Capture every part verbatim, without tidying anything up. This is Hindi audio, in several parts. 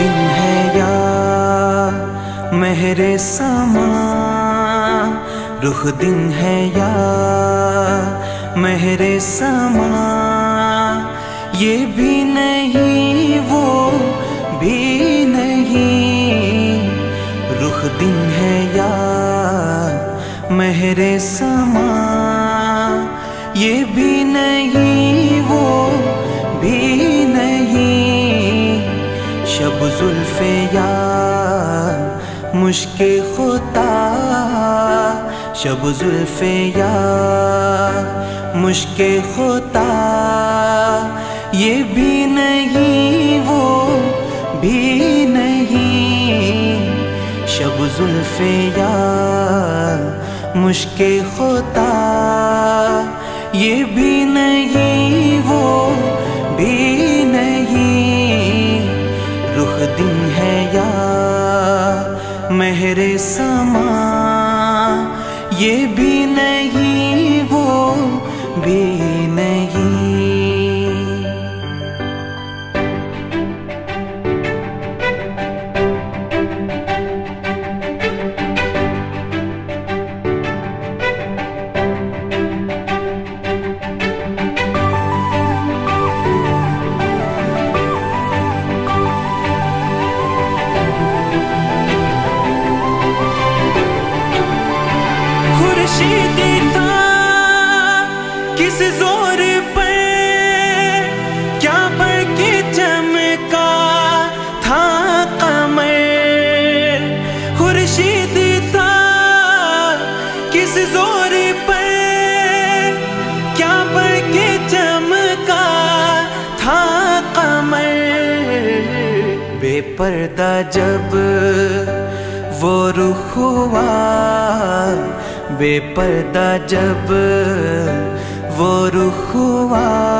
दिन है या मेहरे समा, रुख दिन है या मेहरे समा, ये भी नहीं वो भी नहीं, रुख दिन है या मेहरे समा, ये भी नहीं वो भी नहीं, शब जुल्फे या मुश्के खुदा, शब जुल्फे या मुश्के खुदा, ये भी नहीं वो भी नहीं, शब जुल्फे या मुश्के खुदा, ये भी नहीं वो भी नहीं, रुख दिन है या मेहरे समा, ये भी नहीं वो भी नहीं। खुर्शीदी था किस जोर पर, क्या बढ़ के चमका था कमर, खुर्शीदी था किस जोर पर, क्या बढ़ के चमका था कमर, बेपर्दा जब वो रुख हुआ, बेपर्दा जब वो रुख हुआ,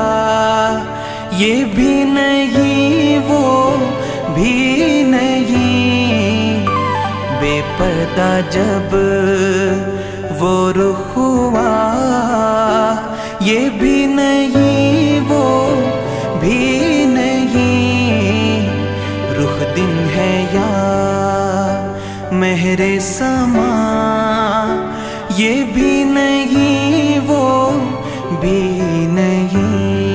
ये भी नहीं वो भी नहीं, बेपर्दा जब वो रुख हुआ, ये भी नहीं वो भी नहीं, रुख दिन है या मेहरे समा, ये भी नहीं वो भी नहीं।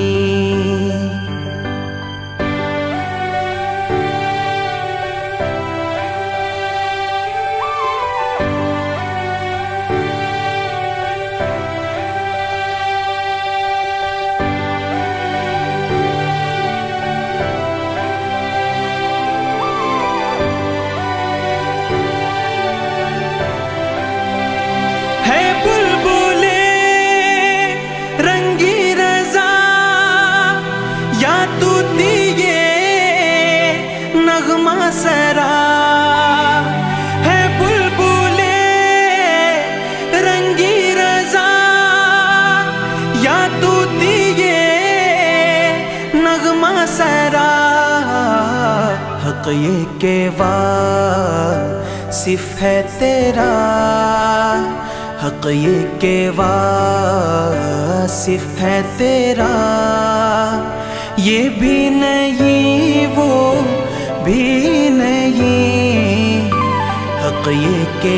सरा है बुलबुले रंगी रजा, या तू दिए नगमा सरा, हक ये के वासिफ है तेरा, हक ये के वासिफ है तेरा, ये भी नहीं वो भी नहीं, हक ये के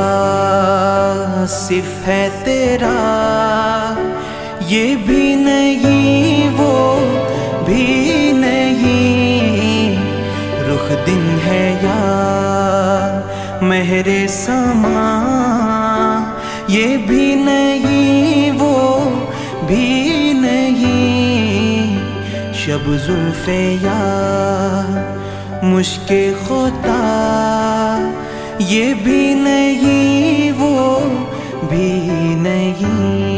वासिफ है तेरा, ये भी नहीं वो भी नहीं, रुख दिन है या मेहरे समा, ये भी नहीं वो भी नहीं, शब जुल्फे या मुश्के खुदा, ये भी नहीं वो भी नहीं।